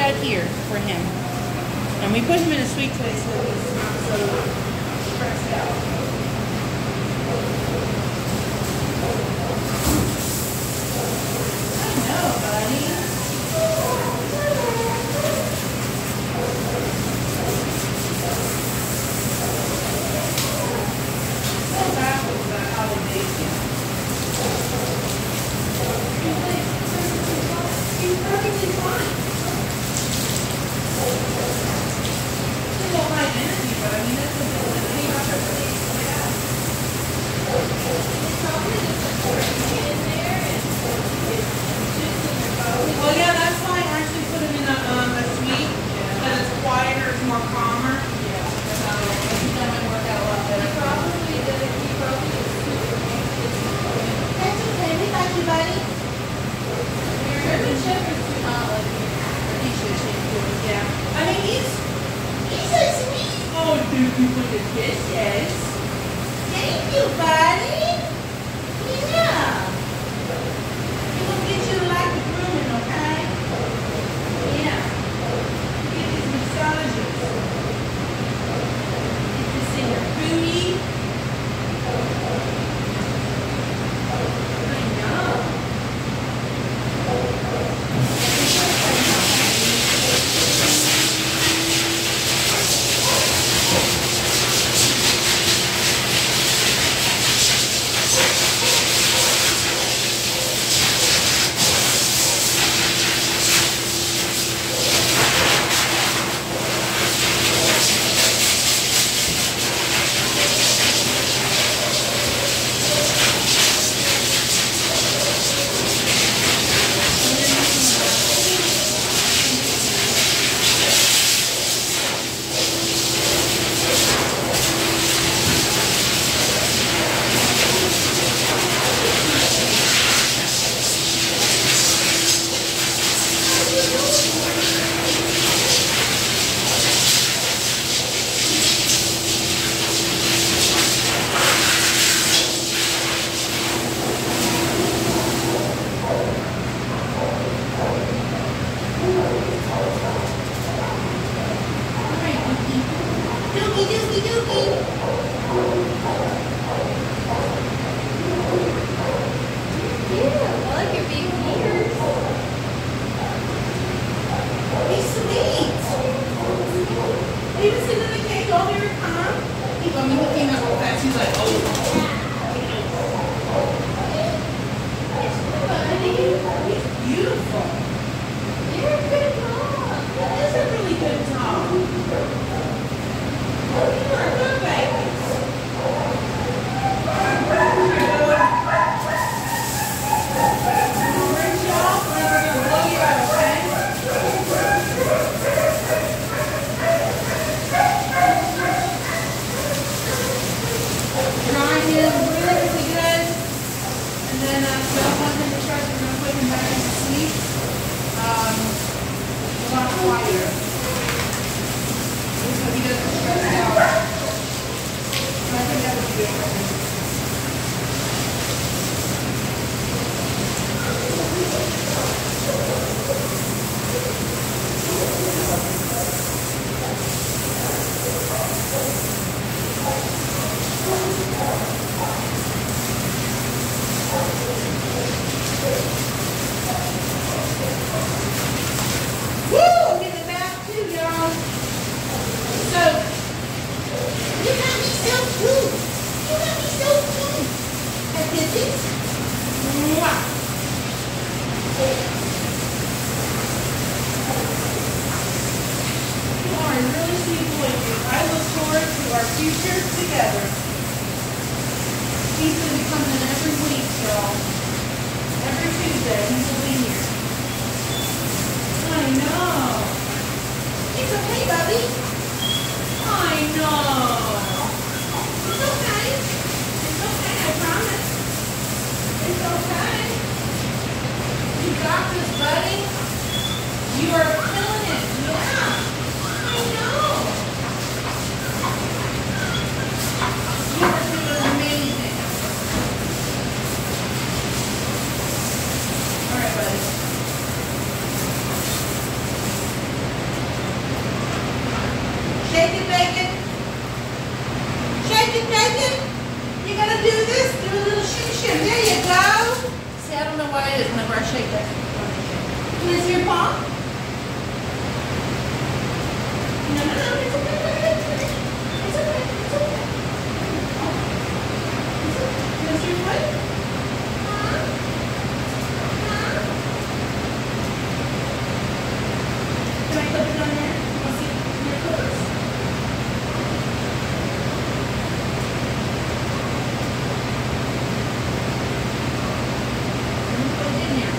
out here for him. And we put him in a sweet tray so he's not so stressed out. I know, buddy. So baffled about how they make it. He's perfectly fine. He won't hide energy, but I mean, that's the thing about our place. Yeah. It's probably just important to get in there and it's just in your phone. Well, yeah, that's why I actually put him in a suite because it's quieter, it's more calmer. Yeah. So I think that might work out a lot better. He probably is super. That's okay, we got you, buddy. German Shepherds do not like me. He should change to it, yeah. I mean, he's so sweet. Oh, dude, you put the kisses. Thank you, buddy. Yeah. He will get you like the grooming, okay? Yeah. Get these massages. Get this in your booty. I know. Shake it, bacon. Shake it, bacon. You gotta do this. Do a little shim. There you go. See, I don't know why it is whenever I shake that. Can I see your palm? No, it's okay. It's okay. Can I see your foot? Can I clip it on there? You want to see your clippers? Put it in there.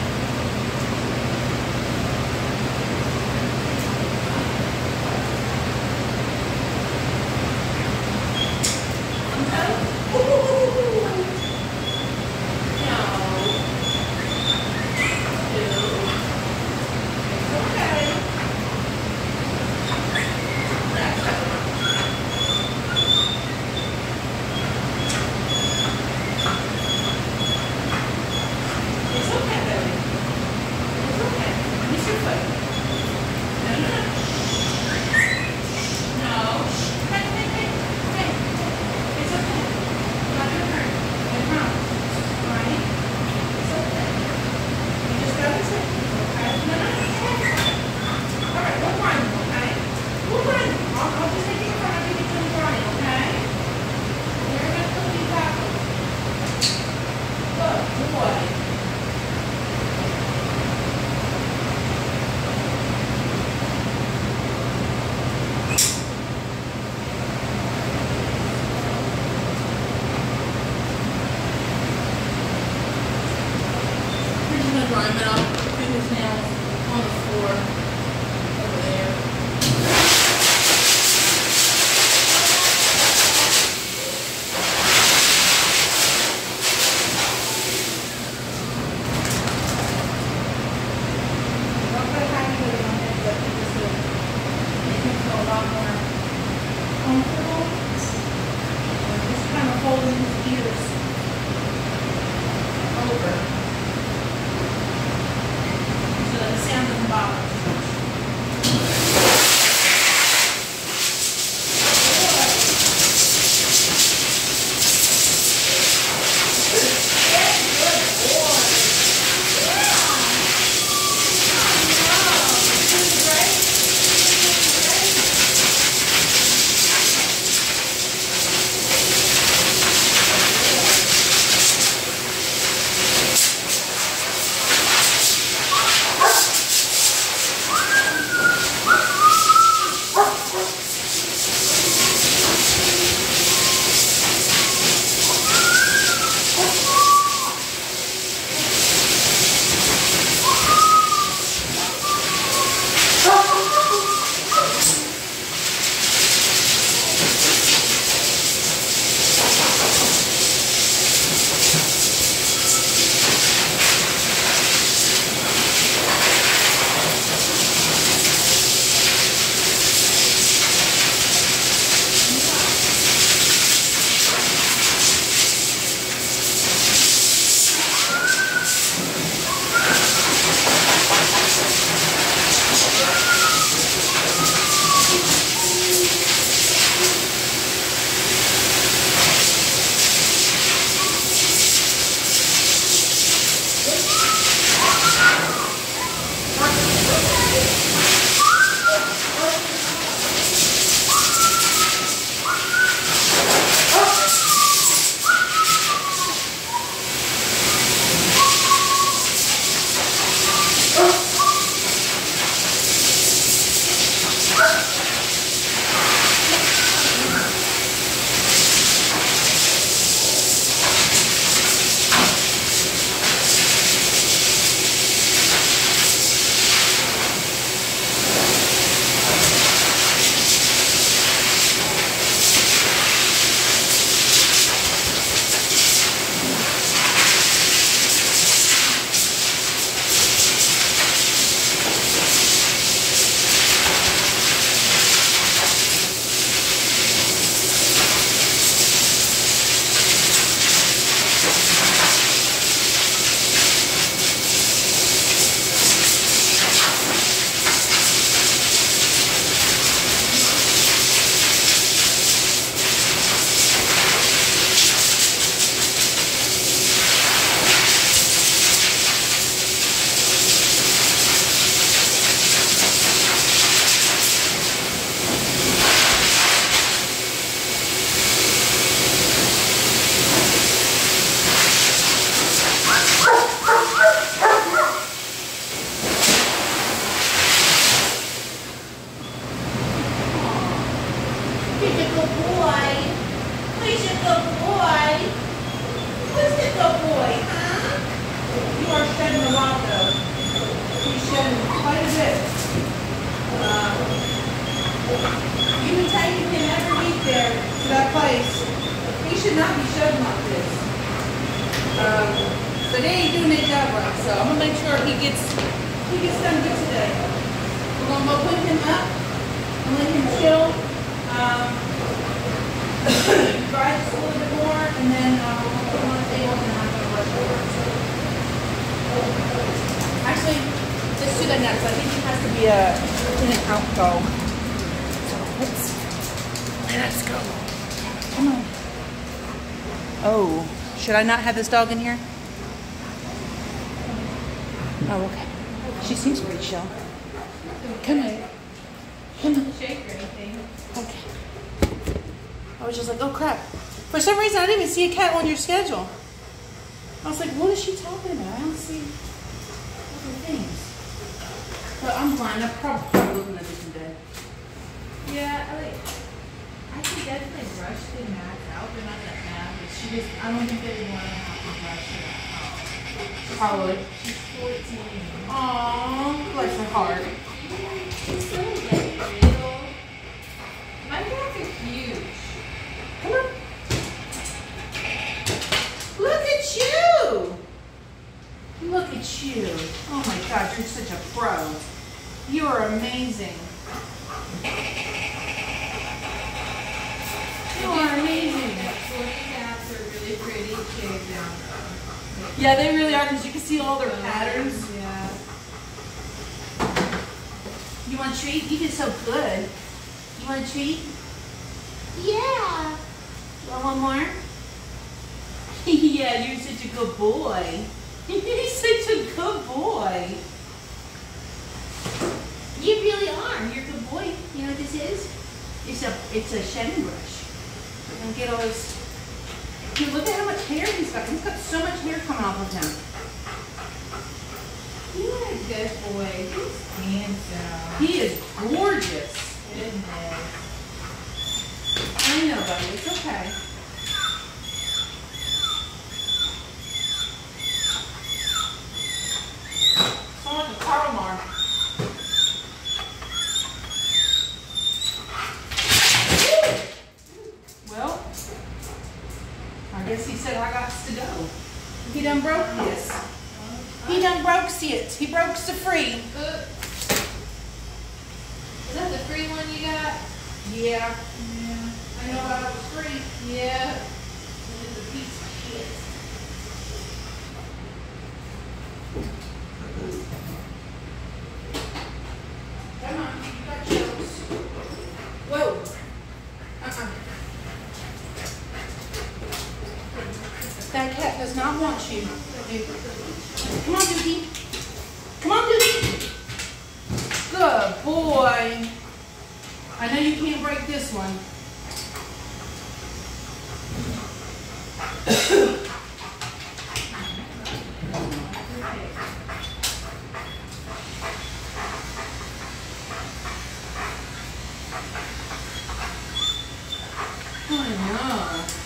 said that, so I think it has to be a in and out dog. So let's go. Come on. Oh, should I not have this dog in here? Oh, okay. She seems pretty chill. Come on. Come on. Shake or anything. Okay. I was just like, oh crap. For some reason, I didn't even see a cat on your schedule. I was like, what is she talking about? I don't see other things. But I'm blind. I'm probably looking at this today. Yeah, I could definitely brush the mats out. They're not that bad, but she just, I don't think they would want to have to brush it out. Probably. She's 14. Aww, bless her heart. She's so little. My cats are huge. Come on. Look at you. Look at you. Oh my gosh, you're such a pro. You are amazing. You are amazing. Sporty cats are really pretty shaved down though. Yeah, they really are because you can see all their patterns. Yeah. You want a treat? You did so good. You want a treat? Yeah. You want one more? Yeah, you're such a good boy. You're such a good boy. You really are. You're a good boy. You know what this is? It's a shaving brush. And get all this. Dude, look at how much hair he's got. He's got so much hair coming off of him. You're a good boy. He's handsome. He is gorgeous. Goodness. I know, buddy. It's okay. Sound like a car alarm. Well, I guess he said I got to go. He done broke this. He done broke it. He broke the free. Is that the free one you got? Yeah. Yeah. I know I was free. Yeah. It is a piece of shit. Come on, you got chills. Whoa. That cat does not want you. Come on, Dookie. Come on, Dookie. Good boy. I know you can't break this one. I know.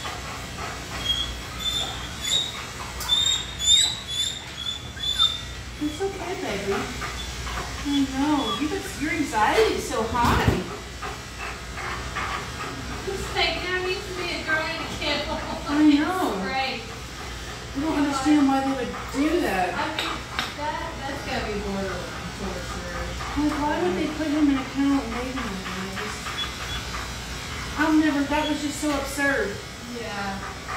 It's okay, baby. I know. Your anxiety is so high. It's like there needs to be a girl and a kennel. I know. Right. I don't understand why they would do that. I mean, that's gotta be borderline torture. Like, why would they put him in a kennel and leave him there? I've never, that was just so absurd. Yeah.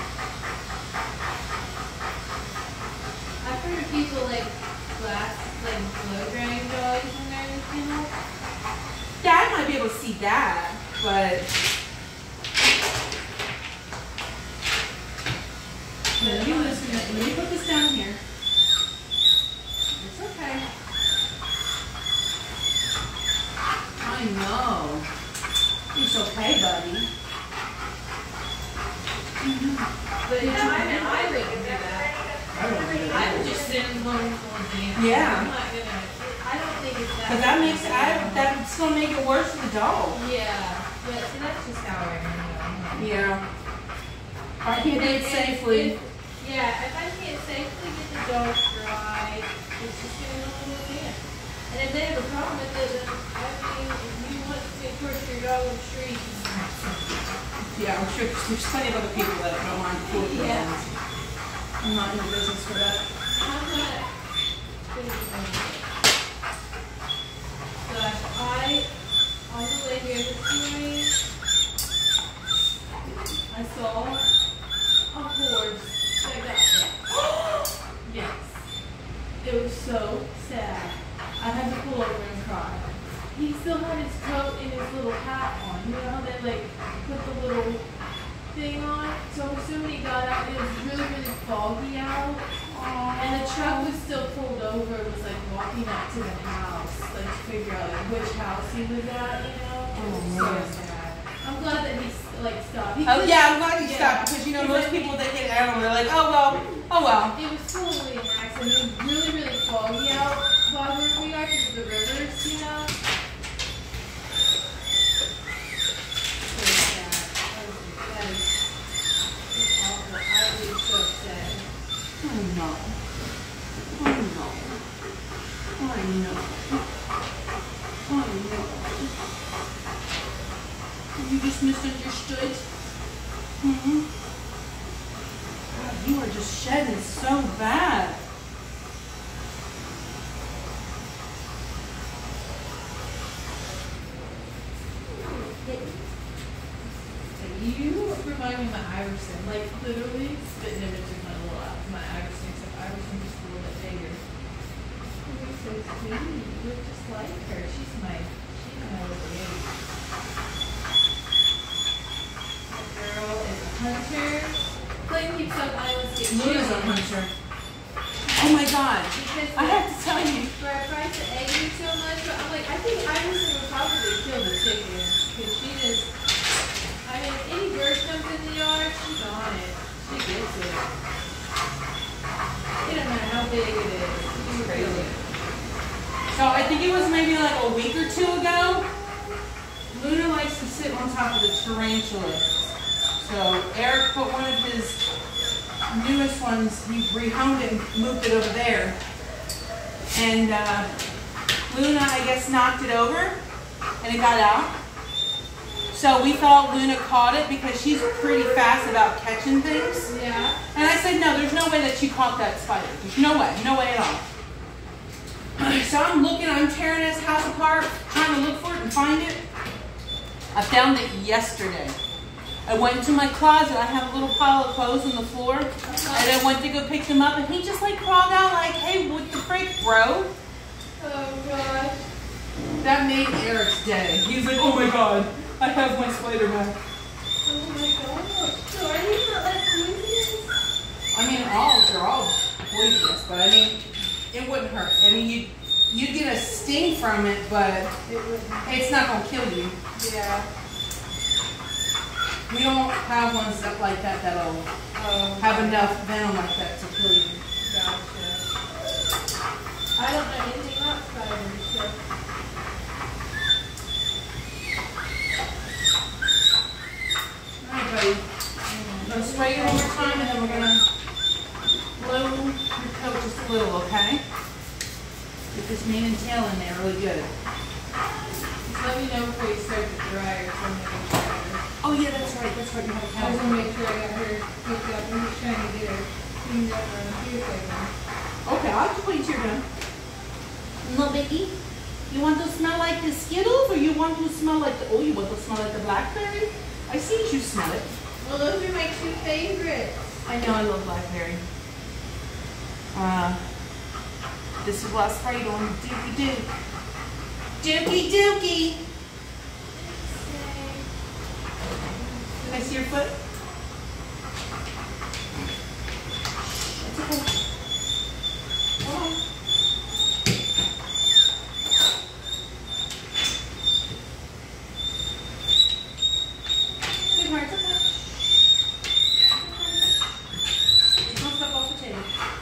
I've heard of people like blow drying dogs when they're in the kennel. Yeah, I might be able to see that, but. Let me listen. Let me put this down here. It's okay. I know. It's okay, buddy. But yeah, I wouldn't do that. I would just send them home for them. Yeah. I'm not gonna. I don't think it's that. Because that's gonna make it worse for the dog. Yeah, but see, that's just how I am. Yeah. I can't do it safely. Yeah, if I can't safely get the dog dry, it's just gonna go in the can. And if they have a problem with it, then I mean, if you want to torture your dog, I'm sure you can. Yeah, I'm sure there's plenty of other people that don't mind torture Yeah. dogs. I'm not in the business for that. I'm not. But on the way here this morning, I saw a horse that got hit. Yes. It was so sad. I had to pull he still had his coat and his little hat on. You know how they like put the little thing on? So when he got out, it was really, really foggy out. And the truck was still pulled over. It was like walking up to the house, like to figure out like which house he was at, you know? So sad. I'm glad that he like stopped. Oh yeah, I'm glad he stopped because you know most people they get out and they're like, oh well. It was totally an accident. It was really, really foggy out while we are because of the rivers, you know? So sad. That is awful. I was so sad. I know. You just misunderstood. God, you are just shedding so bad. You remind me of my Iverson, like literally spitting images my little my Iverson, except Iverson just a little bit bigger. You're so sweet. You look just like her. She's my little baby. That girl is a hunter. Clayton keeps up Iowa State. Luna's a hunter. Oh my God. Because I have to tell you. for I tried to egg you so much, but I'm like, I think Iverson would probably kill the chicken because she just. I mean, if any bird comes in the yard, she's on it. She gets it. It doesn't matter how big it is. She's crazy. So I think it was maybe like a week or two ago. Luna likes to sit on top of the tarantulas. So Eric put one of his newest ones, he rehomed it and moved it over there. And Luna, I guess, knocked it over and it got out. So we thought Luna caught it because she's pretty fast about catching things. Yeah. And I said, no, there's no way that she caught that spider. There's no way at all. So I'm looking, I'm tearing his house apart, trying to look for it and find it. I found it yesterday. I went into my closet, I have a little pile of clothes on the floor, and I went to go pick them up, and he just like crawled out like, hey, what the frick, bro? Oh, God. That made Eric's day. He was like, oh my God, I have my spider back. Oh, my God. So are you not like poisonous? I mean, they're all poisonous, but I mean, it wouldn't hurt. I mean, you'd get a sting from it, but it's not going to kill you. Yeah. We don't have ones that like that that'll have enough venom like that to kill you. Gotcha. I don't know anything about spiders, so. Alright, buddy. I'm going to spray you one more time and then we're going to blow your coat just a little, okay? Get this mane and tail in there really good. Just let me know before you start the dryer so I'm making sure. Oh yeah, that's right. You have a I just towel. want to make sure I got her hooked up. I'm just trying to get her cleaned up on a few seconds. Okay, I'll just wait till you're done. No biggie. You want to smell like the Skittles or you want to smell like the, you want to smell like the blackberry? I see you smell it. Well, those are my two favorites. I know I love blackberry. This is what I sprayed on Dookie Duke. Dookie Dookie! Can I see your foot? It's okay. Hold on. Sweetheart, it's okay. There's no stuff off the table.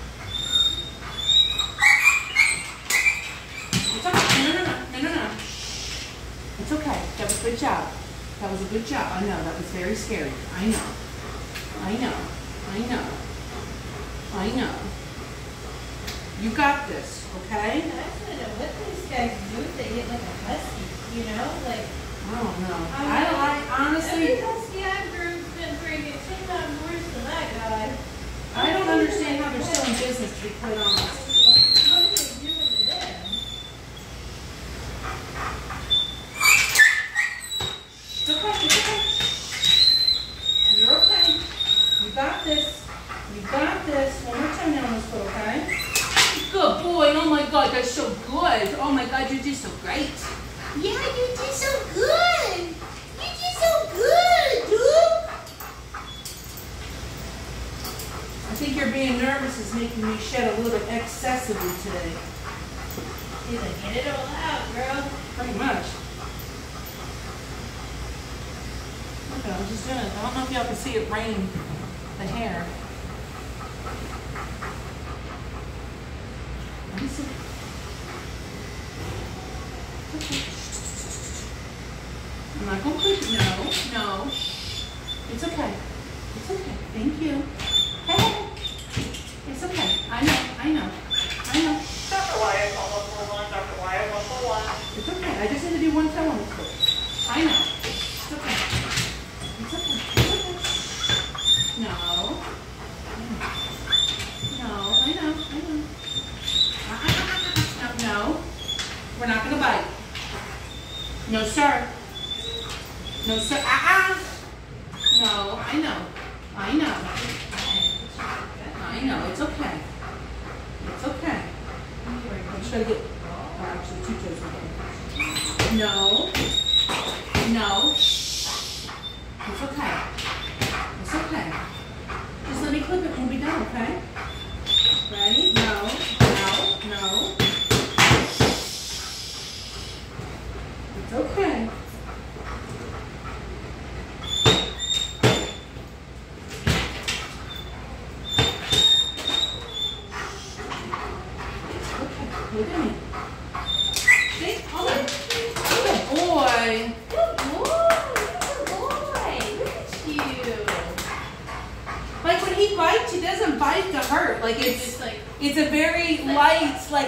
It's okay. No. It's okay. That was a good job. That was a good job. I know. That was very scary. I know. You got this, okay? I just want to know what these guys do if they get like a husky, you know? Like, I don't know. every Honestly, husky I've groomed been freaking 10 times worse than that guy. I don't understand how they're still in business, to be quite honest. What are they doing to them? It's okay. You're okay. You got this. One more toenail on this foot, okay? Good boy. Oh my God, that's so good. Oh my God, you did so great. Yeah, you did so good. You did so good, dude. I think you're being nervous is making me shed a little excessively today. He's like, get it all out, girl. Pretty much. Okay, I'm just doing it. I don't know if y'all can see it rain the hair. Let me see. Okay. I'm not going to push. No. It's okay. It's okay. Thank you. Hey. It's okay. I know. Dr. Wyatt, almost full one. Dr. Wyatt, almost full one. It's okay. I just need to do one toe on the foot. I know. It's okay. It's okay. No. I know. No. We're not going to bite. No, sir. No, sir. No, I know. It's okay. It's okay. I'm just trying to get, actually, 2 toes again. No. Shh. It's okay. Just let me clip it and we'll be done, okay? Ready? No. It's okay. Look at me. See? Hold on. Good boy. Good boy. Look at you. Like when he bites, he doesn't bite to hurt. Like Just like, it's a very light, like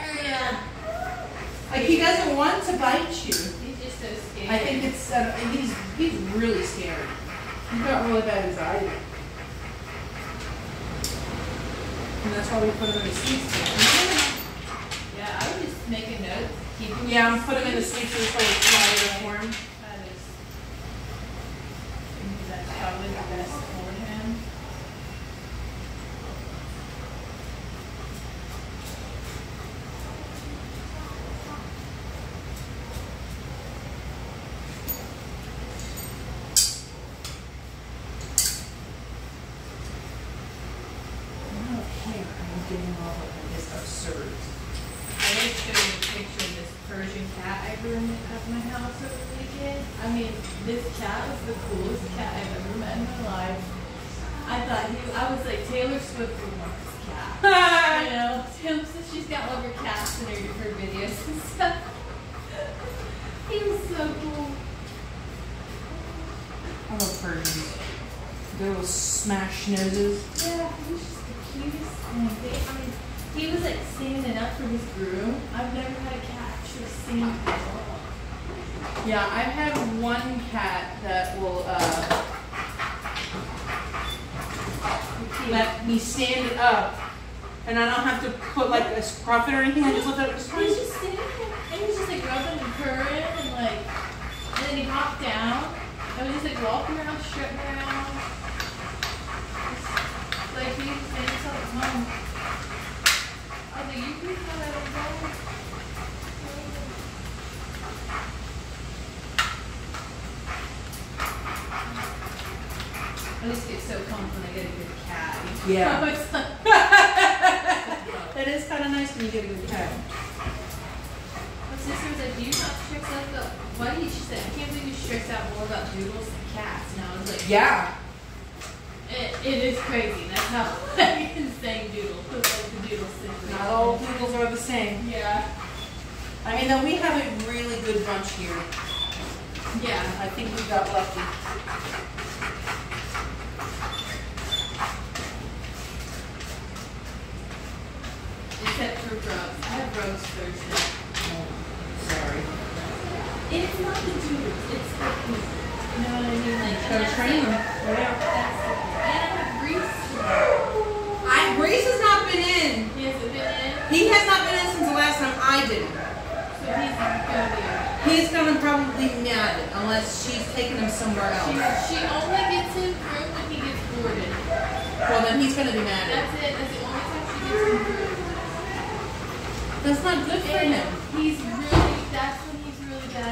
he doesn't want to bite you. he's just so scared. I think it's he's really scared. He's got really bad anxiety, and that's why we put him in the seats. Yeah, I would just make a note. Yeah, I'm put him in the seats so it's quieter for him. That's probably the best for him. Getting all of this absurd. I was showing a picture of this Persian cat I grew up at my house over the weekend. I mean, this cat was the coolest cat I've ever met in my life. I was like, Taylor Swift would want this cat. You know, she's got all of her cats in her videos and stuff. He was so cool. I love Persians. Their little smash noses. Yeah, he was just the cutest thing. He was like standing up for his groom. I've never had a cat actually stand up. Yeah, I've had one cat that will let me stand it up, and I don't have to put like a scruff it or anything. I just let it. He was just standing there, and he was just like rubbing and purring, and then he hopped down. I was just like walking around, strutting around. Like he was saying something home. I was like, you can have that on phone. I just get so pumped when I get a good cat. Yeah. It's like, That is kind of nice when you get a good cat. my sister was like, do you not stress out the buddy? She said, I can't believe you stress out more about doodles than cats. And I was like, Yeah. It is crazy. That's how like, insane doodle. Like the doodle situation. Not all poodles are the same. Yeah. I mean, though we have a really good bunch here. Yeah. I think we got lucky. Except for Rose. I have Rose Thursday. Oh, sorry. It's not the doodles. It's the poodle. You know what I mean? Like, Gotta train them. That's the and I have Reese. Reese has not been in. He hasn't been in. He has not been in since the last time I did it. So he's gonna be alright. He's gonna probably be mad unless she's taking him somewhere else. She only gets him through when he gets boarded. Well, then he's gonna be mad at That's it. That's the only time she gets him through. That's not good for And him. he's really, that's when he's really bad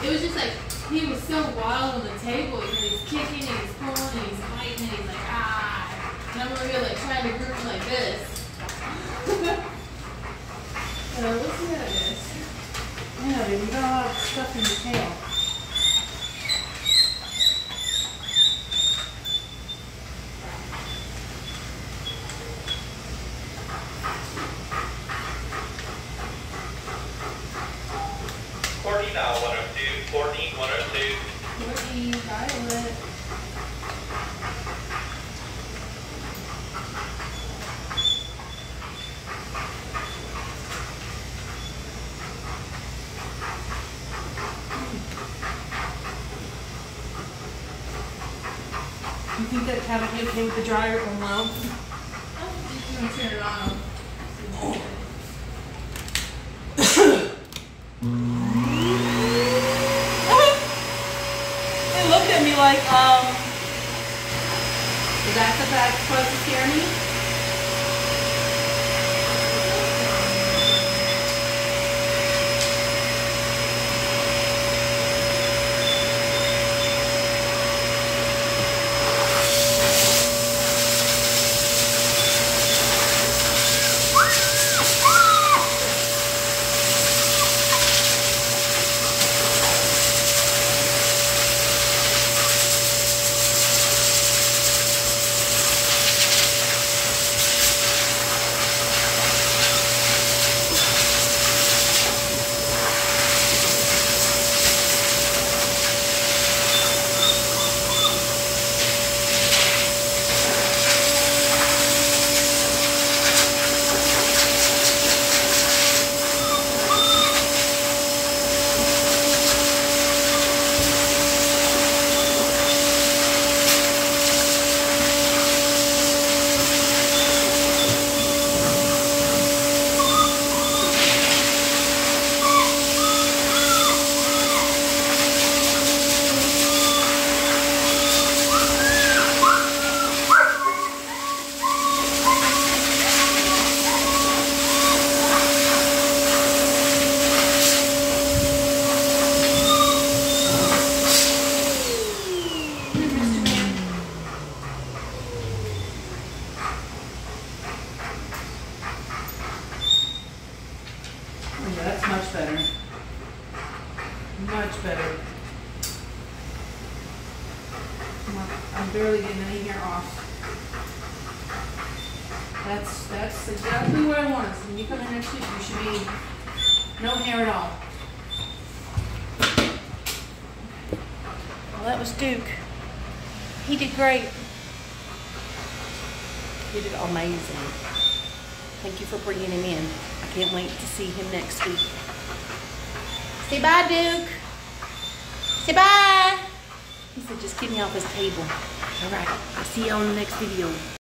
It was just like, he was so wild on the table. He's kicking and he's pulling and he's fighting and he's like, ah. And I'm over here like trying to group him like this. Let's see how it is. Yeah, dude, you got a lot of stuff in your tail. Courtney now 102. Courtney 102. Courtney, Violet. You think that cabinet okay with the dryer or no? I'm just gonna turn it on. They looked at me like, is that the fact supposed to scare me? Yeah, that's much better. Much better. I'm barely getting any hair off. That's exactly what I wanted. So when you come in next week, you should be no hair at all. Well, that was Duke. He did great. He did amazing. Thank you for bringing him in. I can't wait to see him next week. Say bye, Duke. Say bye. He said, just get me off his table. All right. I'll see you on the next video.